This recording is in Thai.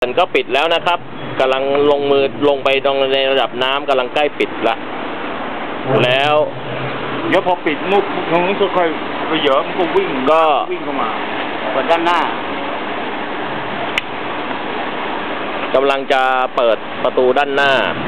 มันก็ปิดแล้วนะครับกำลังลงมือลงไปตรงในระดับน้ำกำลังใกล้ปิดละแล้วเดี๋ยวพอปิดมุกตรงนู้นค่อยๆไปเหยอะมันก็วิ่งเข้ามาเปิดด้านหน้ากำลังจะเปิดประตูด้านหน้า